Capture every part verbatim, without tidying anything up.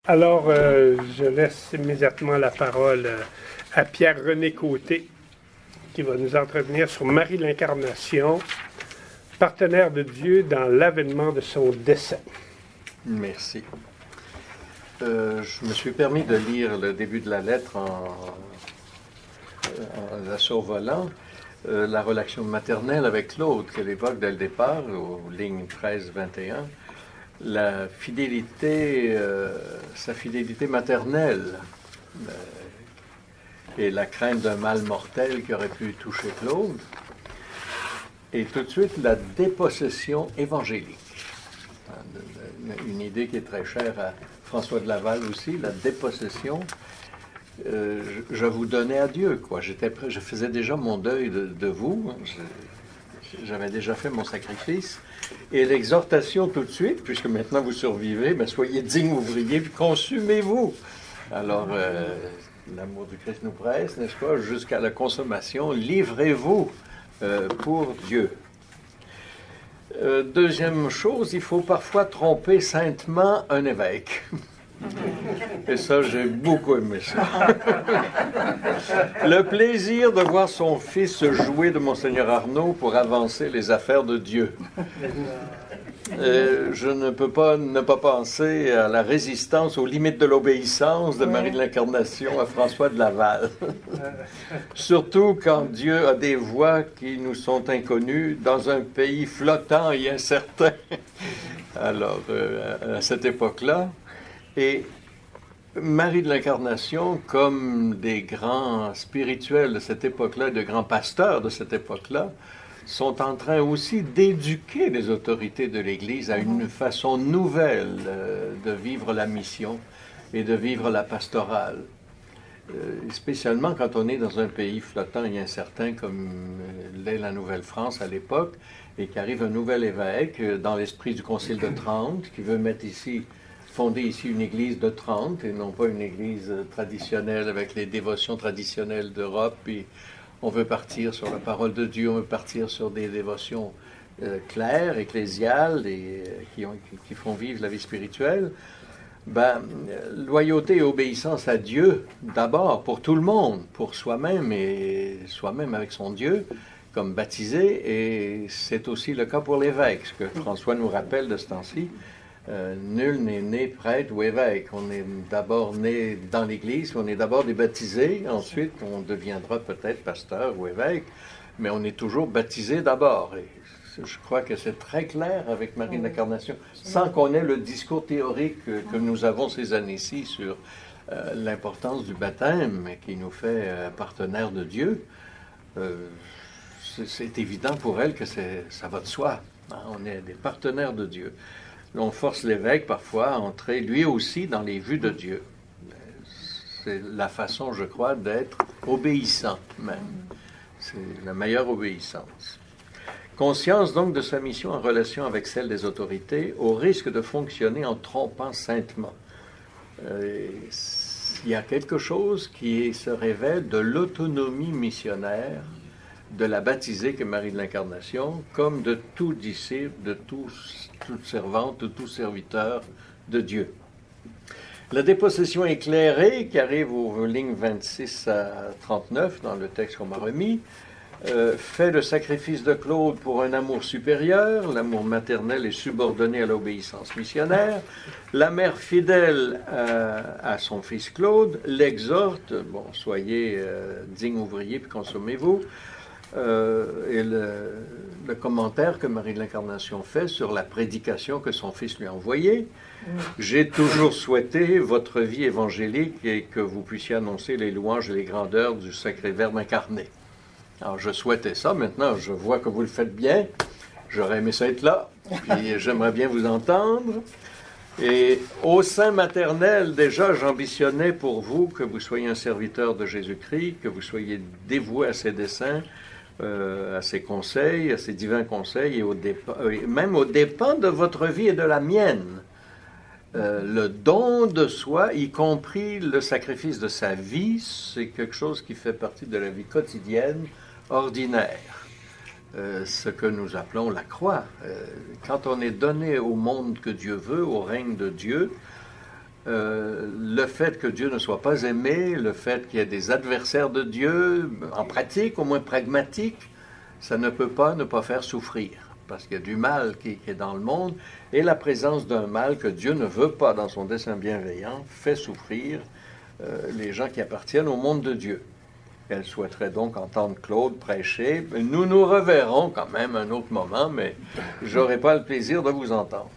Alors, euh, je laisse immédiatement la parole euh, à Pierre-René Côté, qui va nous entretenir sur Marie l'Incarnation, partenaire de Dieu dans l'avènement de son dessein. Merci. Euh, je me suis permis de lire le début de la lettre en, en la survolant, euh, la relation maternelle avec Claude, qu'elle évoque dès le départ, aux lignes treize vingt et un. La fidélité, euh, sa fidélité maternelle euh, et la crainte d'un mal mortel qui aurait pu toucher Claude. Et tout de suite, la dépossession évangélique. Une idée qui est très chère à François de Laval aussi, la dépossession. Euh, je, je vous donnais à Dieu, quoi. J'étais prêt, je faisais déjà mon deuil de, de vous. Je, j'avais déjà fait mon sacrifice. Et l'exhortation tout de suite, puisque maintenant vous survivez, ben soyez dignes ouvriers, puis consumez-vous. Alors, euh, l'amour du Christ nous presse, n'est-ce pas, jusqu'à la consommation, livrez-vous euh, pour Dieu. Euh, deuxième chose, il faut parfois tromper saintement un évêque. Et ça, j'ai beaucoup aimé ça. Le plaisir de voir son fils se jouer de Monseigneur Arnaud pour avancer les affaires de Dieu. Euh, je ne peux pas ne pas penser à la résistance aux limites de l'obéissance de Marie de l'Incarnation à François de Laval. Surtout quand Dieu a des voies qui nous sont inconnues dans un pays flottant et incertain. Alors, euh, à cette époque-là, et Marie de l'Incarnation, comme des grands spirituels de cette époque-là, de grands pasteurs de cette époque-là, sont en train aussi d'éduquer les autorités de l'Église à une façon nouvelle euh, de vivre la mission et de vivre la pastorale. Euh, spécialement quand on est dans un pays flottant et incertain comme l'est la Nouvelle-France à l'époque, et qu'arrive un nouvel évêque euh, dans l'esprit du Concile de Trente, qui veut mettre ici, fonder ici une église de Trente, et non pas une église traditionnelle avec les dévotions traditionnelles d'Europe, et on veut partir sur la parole de Dieu, on veut partir sur des dévotions euh, claires, ecclésiales, et, euh, qui, ont, qui, qui font vivre la vie spirituelle. Ben, loyauté et obéissance à Dieu, d'abord, pour tout le monde, pour soi-même et soi-même avec son Dieu, comme baptisé, et c'est aussi le cas pour l'évêque, ce que François nous rappelle de ce temps-ci. Euh, nul n'est né prêtre ou évêque. On est d'abord né dans l'Église, on est d'abord des baptisés, ensuite on deviendra peut-être pasteur ou évêque, mais on est toujours baptisé d'abord. Et je crois que c'est très clair avec Marie de l'Incarnation, sans qu'on ait le discours théorique que, que nous avons ces années-ci sur euh, l'importance du baptême qui nous fait euh, partenaires de Dieu. Euh, c'est, c'est évident pour elle que c'est, ça va de soi. Hein? On est des partenaires de Dieu. On force l'évêque parfois à entrer lui aussi dans les vues de Dieu. C'est la façon, je crois, d'être obéissant même. C'est la meilleure obéissance. Conscience donc de sa mission en relation avec celle des autorités, au risque de fonctionner en trompant saintement. Euh, il y a quelque chose qui se révèle de l'autonomie missionnaire de la baptisée que Marie de l'Incarnation, comme de tout disciple, de tout, toute servante, de tout serviteur de Dieu. La dépossession éclairée, qui arrive aux lignes vingt-six à trente-neuf dans le texte qu'on m'a remis, euh, fait le sacrifice de Claude pour un amour supérieur. L'amour maternel est subordonné à l'obéissance missionnaire. La mère fidèle euh, à son fils Claude l'exhorte, bon, soyez euh, dignes ouvriers puis consommez-vous. Euh, et le, le commentaire que Marie de l'Incarnation fait sur la prédication que son fils lui a envoyée. Mm. J'ai toujours souhaité votre vie évangélique et que vous puissiez annoncer les louanges et les grandeurs du sacré Verbe incarné. Alors je souhaitais ça, maintenant je vois que vous le faites bien, j'aurais aimé ça être là, puis j'aimerais bien vous entendre. Et au sein maternel, déjà, j'ambitionnais pour vous que vous soyez un serviteur de Jésus-Christ, que vous soyez dévoué à ses desseins, Euh, à ses conseils, à ses divins conseils, et au dépend, euh, même au dépens de votre vie et de la mienne. Euh, le don de soi, y compris le sacrifice de sa vie, c'est quelque chose qui fait partie de la vie quotidienne, ordinaire. Euh, ce que nous appelons la croix. Euh, quand on est donné au monde que Dieu veut, au règne de Dieu, euh, le fait que Dieu ne soit pas aimé, le fait qu'il y ait des adversaires de Dieu, en pratique, au moins pragmatique, ça ne peut pas ne pas faire souffrir. Parce qu'il y a du mal qui, qui est dans le monde, et la présence d'un mal que Dieu ne veut pas dans son dessein bienveillant fait souffrir euh, les gens qui appartiennent au monde de Dieu. Elle souhaiterait donc entendre Claude prêcher. Nous nous reverrons quand même un autre moment, mais je n'aurai pas le plaisir de vous entendre.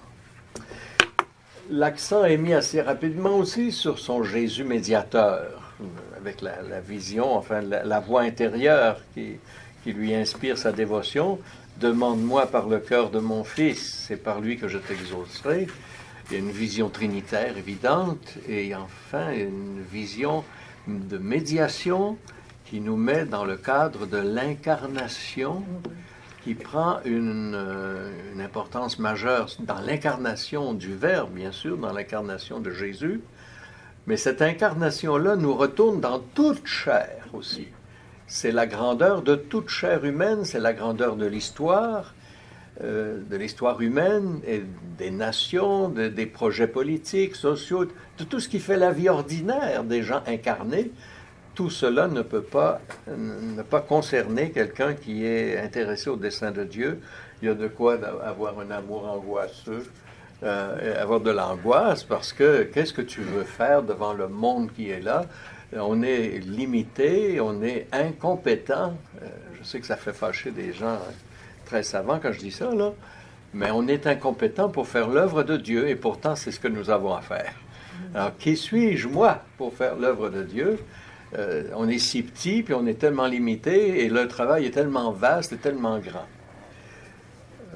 L'accent est mis assez rapidement aussi sur son Jésus médiateur, avec la, la vision, enfin la, la voix intérieure qui, qui lui inspire sa dévotion. Demande-moi par le cœur de mon Fils, c'est par lui que je t'exaucerai. Il y a une vision trinitaire évidente, et enfin une vision de médiation qui nous met dans le cadre de l'incarnation, qui prend une, euh, une importance majeure dans l'incarnation du Verbe, bien sûr, dans l'incarnation de Jésus, mais cette incarnation-là nous retourne dans toute chair aussi. C'est la grandeur de toute chair humaine, c'est la grandeur de l'histoire, euh, de l'histoire humaine et des nations, de, des projets politiques, sociaux, de tout ce qui fait la vie ordinaire des gens incarnés. Tout cela ne peut pas ne pas concerner quelqu'un qui est intéressé au dessein de Dieu. Il y a de quoi avoir un amour angoisseux, euh, avoir de l'angoisse, parce que qu'est-ce que tu veux faire devant le monde qui est là? On est limité, on est incompétent. Euh, je sais que ça fait fâcher des gens très savants quand je dis ça, là, mais on est incompétent pour faire l'œuvre de Dieu, et pourtant c'est ce que nous avons à faire. Alors, qui suis-je, moi, pour faire l'œuvre de Dieu? Euh, on est si petit, puis on est tellement limité, et le travail est tellement vaste et tellement grand. Euh,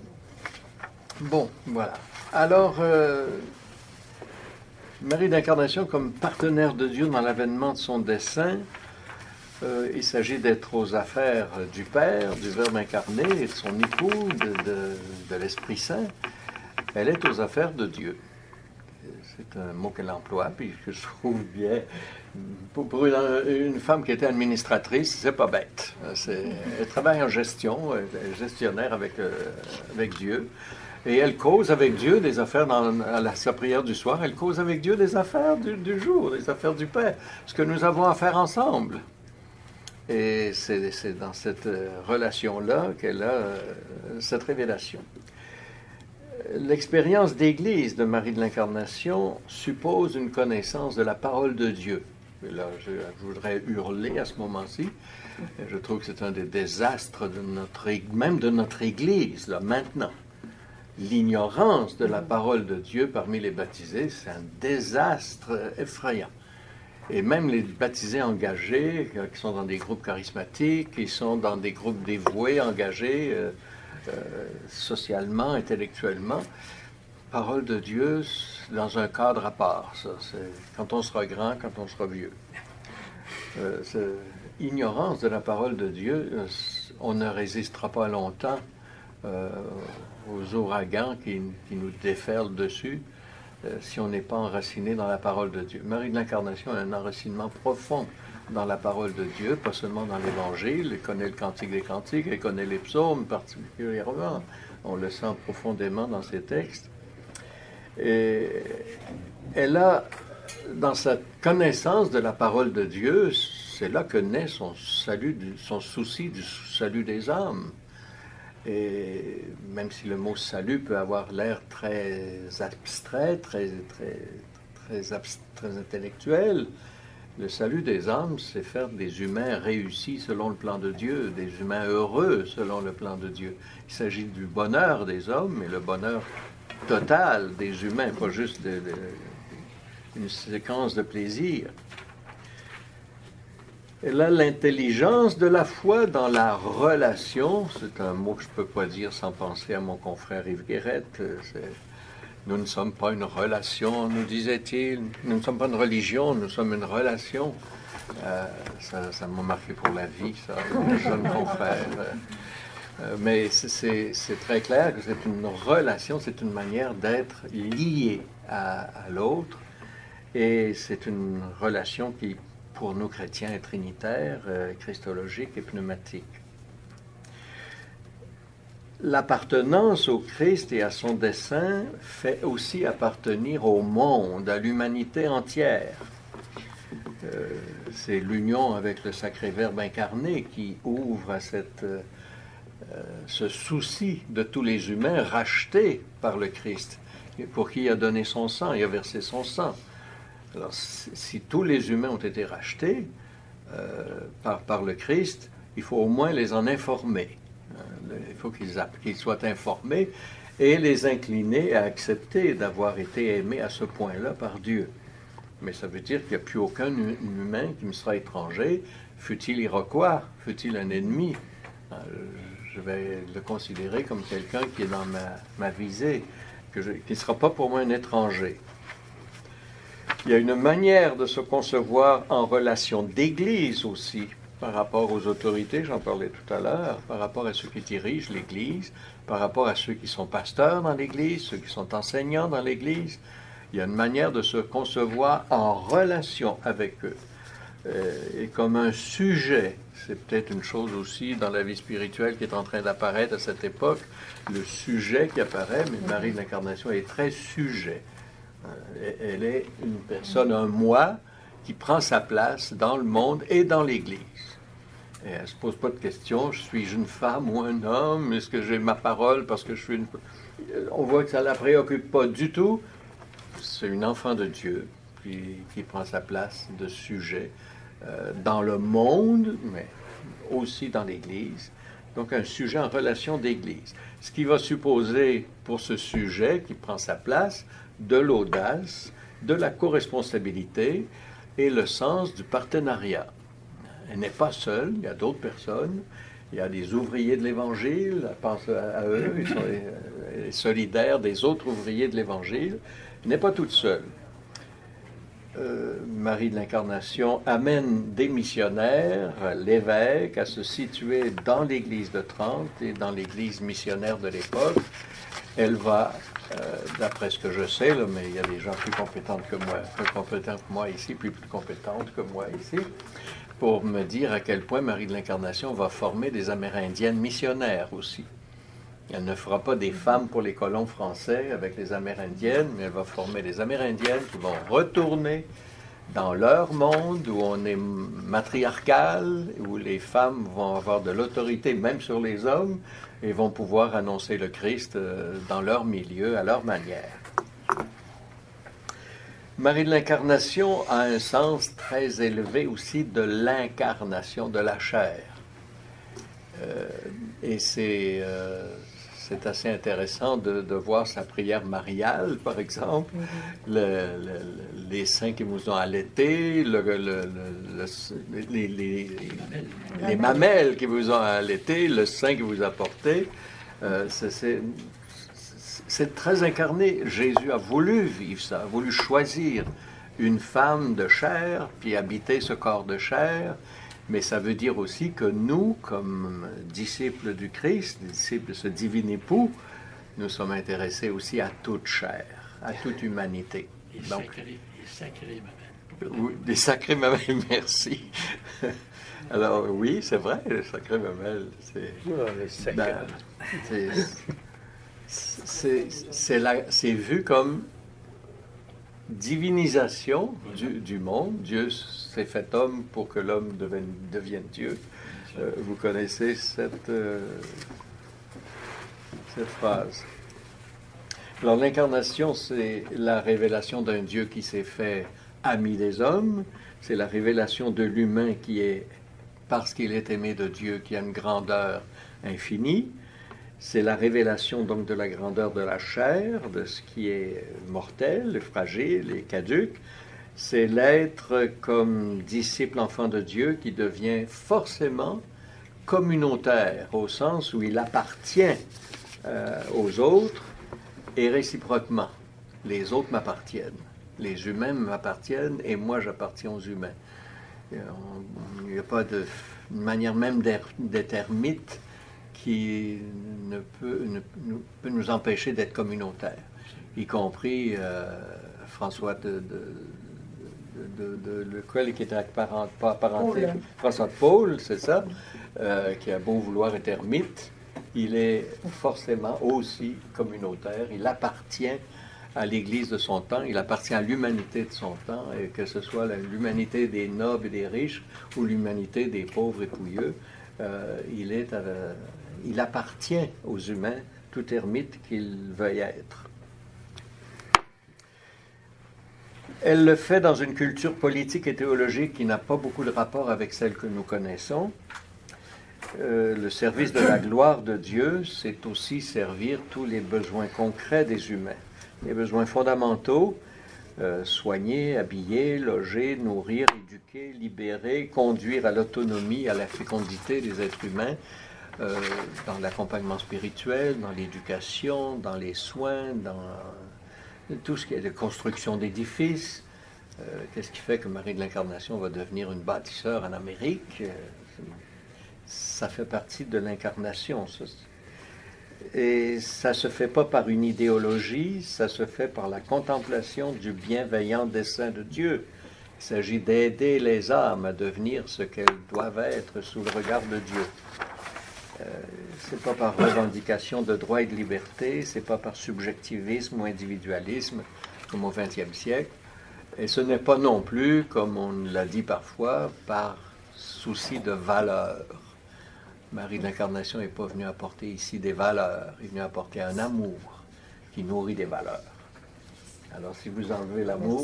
bon, voilà. Alors, euh, Marie d'Incarnation comme partenaire de Dieu dans l'avènement de son dessein, euh, il s'agit d'être aux affaires du Père, du Verbe incarné, et de son époux, de, de, de l'Esprit Saint. Elle est aux affaires de Dieu. C'est un mot qu'elle emploie, puis que je trouve bien. Pour, pour une, une femme qui était administratrice, c'est pas bête. C'est, elle travaille en gestion, elle est gestionnaire avec, euh, avec Dieu. Et elle cause avec Dieu des affaires dans à la, sa prière du soir. Elle cause avec Dieu des affaires du, du jour, des affaires du Père, ce que nous avons à faire ensemble. Et c'est, c'est dans cette relation-là qu'elle a euh, cette révélation. L'expérience d'Église de Marie de l'Incarnation suppose une connaissance de la parole de Dieu. Et là, je, je voudrais hurler à ce moment-ci. Je trouve que c'est un des désastres de notre, même de notre Église, là, maintenant. L'ignorance de la parole de Dieu parmi les baptisés, c'est un désastre effrayant. Et même les baptisés engagés, qui sont dans des groupes charismatiques, qui sont dans des groupes dévoués, engagés, euh, Euh, socialement, intellectuellement, parole de Dieu dans un cadre à part. Ça, c'est quand on sera grand, quand on sera vieux. Euh, ignorance de la parole de Dieu, euh, on ne résistera pas longtemps euh, aux ouragans qui, qui nous déferlent dessus euh, si on n'est pas enraciné dans la parole de Dieu. Marie de l'Incarnation a un enracinement profond dans la parole de Dieu, pas seulement dans l'Évangile. Elle connaît le Cantique des Cantiques, elle connaît les psaumes particulièrement. On le sent profondément dans ses textes. Et elle a, dans sa connaissance de la parole de Dieu, c'est là que naît son salut, son souci du salut des âmes. Et même si le mot salut peut avoir l'air très abstrait, très, très, très, abstrait, très intellectuel, le salut des âmes, c'est faire des humains réussis selon le plan de Dieu, des humains heureux selon le plan de Dieu. Il s'agit du bonheur des hommes, mais le bonheur total des humains, pas juste de, de, une séquence de plaisir. Elle a l'intelligence de la foi dans la relation. C'est un mot que je ne peux pas dire sans penser à mon confrère Yves Guérette. C'est... Nous ne sommes pas une relation, nous disait-il. Nous ne sommes pas une religion, nous sommes une relation. Euh, ça, ça m'a marqué pour la vie, ça, mon jeune confrère. Euh, mais c'est, c'est, c'est très clair que c'est une relation, c'est une manière d'être lié à, à l'autre. Et c'est une relation qui, pour nous chrétiens, est trinitaire, euh, christologique et pneumatique. l'appartenance au Christ et à son dessein fait aussi appartenir au monde, à l'humanité entière. Euh, c'est l'union avec le sacré Verbe incarné qui ouvre à cette, euh, ce souci de tous les humains rachetés par le Christ, pour qui il a donné son sang, il a versé son sang. Alors, si, si tous les humains ont été rachetés euh, par, par le Christ, il faut au moins les en informer. Il faut qu'ils, qu'ils soient informés et les incliner à accepter d'avoir été aimés à ce point-là par Dieu. Mais ça veut dire qu'il n'y a plus aucun humain qui me sera étranger, fût-il iroquois, fût-il un ennemi. Je vais le considérer comme quelqu'un qui est dans ma, ma visée, que je, qui ne sera pas pour moi un étranger. Il y a une manière de se concevoir en relation d'Église aussi, par rapport aux autorités, j'en parlais tout à l'heure, par rapport à ceux qui dirigent l'Église, par rapport à ceux qui sont pasteurs dans l'Église, ceux qui sont enseignants dans l'Église. Il y a une manière de se concevoir en relation avec eux. Euh, et comme un sujet, c'est peut-être une chose aussi dans la vie spirituelle qui est en train d'apparaître à cette époque, le sujet qui apparaît, mais Marie de l'Incarnation est très sujet. Euh, elle est une personne, un moi, qui prend sa place dans le monde et dans l'Église. Et elle ne se pose pas de questions, suis-je une femme ou un homme? Est-ce que j'ai ma parole parce que je suis une... On voit que ça ne la préoccupe pas du tout. C'est une enfant de Dieu qui, qui prend sa place de sujet euh, dans le monde, mais aussi dans l'Église. Donc un sujet en relation d'Église. Ce qui va supposer pour ce sujet qui prend sa place de l'audace, de la co-responsabilité et le sens du partenariat. Elle n'est pas seule, il y a d'autres personnes, il y a des ouvriers de l'Évangile, elle pense à eux, ils sont les solidaires des autres ouvriers de l'Évangile. Elle n'est pas toute seule. Euh, Marie de l'Incarnation amène des missionnaires, l'évêque, à se situer dans l'Église de Trente et dans l'Église missionnaire de l'époque. Elle va, euh, d'après ce que je sais, là, mais il y a des gens plus compétents que moi, plus compétents que moi ici, plus, plus compétentes que moi ici, pour me dire à quel point Marie de l'Incarnation va former des Amérindiennes missionnaires aussi. Elle ne fera pas des femmes pour les colons français avec les Amérindiennes, mais elle va former des Amérindiennes qui vont retourner dans leur monde où on est matriarcal, où les femmes vont avoir de l'autorité même sur les hommes et vont pouvoir annoncer le Christ dans leur milieu, à leur manière. Marie de l'Incarnation a un sens très élevé aussi de l'incarnation de la chair. Euh, et c'est... Euh, C'est assez intéressant de, de voir sa prière mariale, par exemple, mm-hmm. le, le, les seins qui vous ont allaité, le, le, le, les, les, les mamelles qui vous ont allaité, le sein qui vous a porté. Euh, c'est, c'est très incarné. Jésus a voulu vivre ça, a voulu choisir une femme de chair, puis habiter ce corps de chair. Mais ça veut dire aussi que nous, comme disciples du Christ, disciples de ce divin époux, nous sommes intéressés aussi à toute chair, à toute humanité. Les Donc, sacrés, les sacrés mamelles. Oui, des sacrés mamelles, merci. Alors oui, c'est vrai, les sacrés mamelles, c'est... Oh, les sacrés. Ben, c'est, c'est, c'est, la, c'est vu comme divinisation du, du monde. Dieu s'est fait homme pour que l'homme devienne, devienne Dieu. Euh, vous connaissez cette, euh, cette phrase. Alors l'incarnation, c'est la révélation d'un Dieu qui s'est fait ami des hommes. C'est la révélation de l'humain qui est, parce qu'il est aimé de Dieu, qui a une grandeur infinie. C'est la révélation donc de la grandeur de la chair, de ce qui est mortel, fragile et caduc. C'est l'être comme disciple enfant de Dieu qui devient forcément communautaire, au sens où il appartient euh, aux autres et réciproquement. Les autres m'appartiennent. Les humains m'appartiennent et moi j'appartiens aux humains. Il n'y a pas de une manière même d'être ermite qui ne peut, ne, ne peut nous empêcher d'être communautaires, y compris euh, François de, de, de, de, de lequel qui était apparent, pas apparenté, François de Paul, c'est ça, euh, qui a beau vouloir être ermite, il est forcément aussi communautaire. Il appartient à l'Église de son temps, il appartient à l'humanité de son temps, et que ce soit l'humanité des nobles et des riches ou l'humanité des pauvres et pouilleux, euh, il, est à, il appartient aux humains, tout ermite qu'il veuille être. Elle le fait dans une culture politique et théologique qui n'a pas beaucoup de rapport avec celle que nous connaissons. Euh, le service de la gloire de Dieu, c'est aussi servir tous les besoins concrets des humains. Les besoins fondamentaux, euh, soigner, habiller, loger, nourrir, éduquer, libérer, conduire à l'autonomie, à la fécondité des êtres humains, euh, dans l'accompagnement spirituel, dans l'éducation, dans les soins, dans tout ce qui est de construction d'édifices. Euh, qu'est-ce qui fait que Marie de l'Incarnation va devenir une bâtisseur en Amérique? Euh, ça fait partie de l'incarnation, ça. Et ça ne se fait pas par une idéologie, ça se fait par la contemplation du bienveillant dessein de Dieu. Il s'agit d'aider les âmes à devenir ce qu'elles doivent être sous le regard de Dieu. Euh, ce n'est pas par revendication de droit et de liberté, ce n'est pas par subjectivisme ou individualisme, comme au vingtième siècle. Et ce n'est pas non plus, comme on l'a dit parfois, par souci de valeur. Marie de l'Incarnation n'est pas venue apporter ici des valeurs, elle est venue apporter un amour qui nourrit des valeurs. Alors, si vous enlevez l'amour,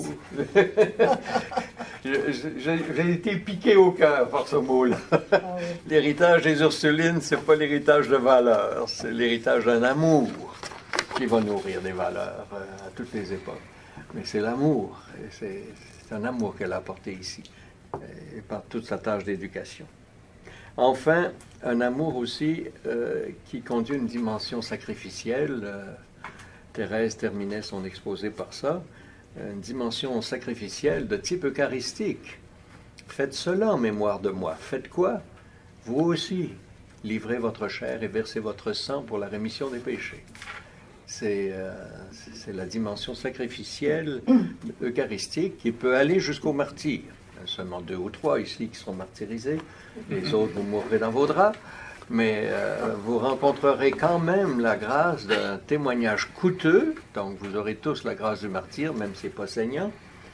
j'ai été piqué au cœur par ce mot-là. L'héritage des Ursulines, ce n'est pas l'héritage de valeurs, c'est l'héritage d'un amour qui va nourrir des valeurs à toutes les époques. Mais c'est l'amour, c'est un amour qu'elle a apporté ici, et par toute sa tâche d'éducation. Enfin, un amour aussi euh, qui conduit à une dimension sacrificielle. Euh, Thérèse terminait son exposé par ça. Une dimension sacrificielle de type eucharistique. Faites cela en mémoire de moi. Faites quoi? Vous aussi, livrez votre chair et versez votre sang pour la rémission des péchés. C'est euh, la dimension sacrificielle eucharistique qui peut aller jusqu'au martyre. Il y a seulement deux ou trois ici qui sont martyrisés. Les autres, vous mourrez dans vos draps. Mais euh, vous rencontrerez quand même la grâce d'un témoignage coûteux. Donc, vous aurez tous la grâce du martyr, même si ce n'est pas saignant.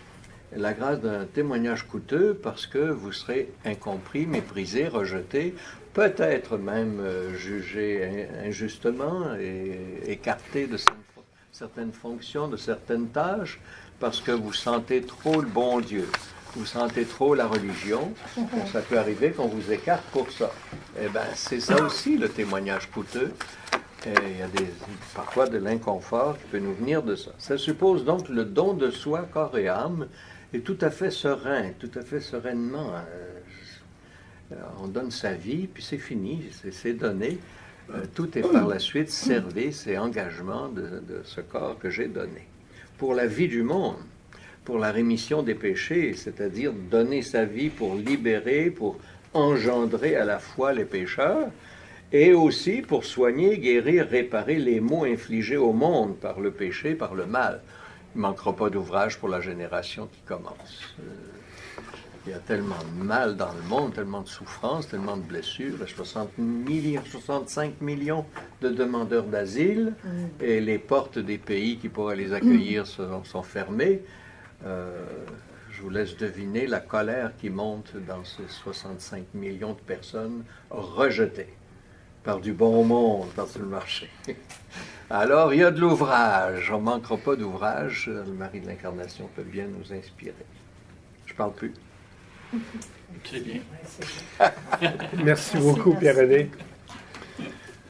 La grâce d'un témoignage coûteux parce que vous serez incompris, méprisé, rejeté, peut-être même euh, jugé injustement et écarté de certaines fonctions, de certaines tâches, parce que vous sentez trop le bon Dieu. Vous sentez trop la religion, ça peut arriver qu'on vous écarte pour ça. Eh bien, c'est ça aussi le témoignage coûteux. Et il y a des, parfois de l'inconfort qui peut nous venir de ça. Ça suppose donc le don de soi, corps et âme, et tout à fait serein, tout à fait sereinement. Euh, on donne sa vie, puis c'est fini, c'est donné. Euh, tout est par la suite service et engagement de, de ce corps que j'ai donné. Pour la vie du monde, pour la rémission des péchés, c'est-à-dire donner sa vie pour libérer, pour engendrer à la fois les pécheurs, et aussi pour soigner, guérir, réparer les maux infligés au monde par le péché, par le mal. Il ne manquera pas d'ouvrage pour la génération qui commence. Euh, il y a tellement de mal dans le monde, tellement de souffrances, tellement de blessures, soixante millions, soixante-cinq millions de demandeurs d'asile, et les portes des pays qui pourraient les accueillir sont, sont fermées. Euh, je vous laisse deviner la colère qui monte dans ces soixante-cinq millions de personnes rejetées par du bon monde dans le marché. Alors, il y a de l'ouvrage. On ne manquera pas d'ouvrage. Le Marie de l'Incarnation peut bien nous inspirer. Je ne parle plus. Très bien. Merci beaucoup, Pierre-René.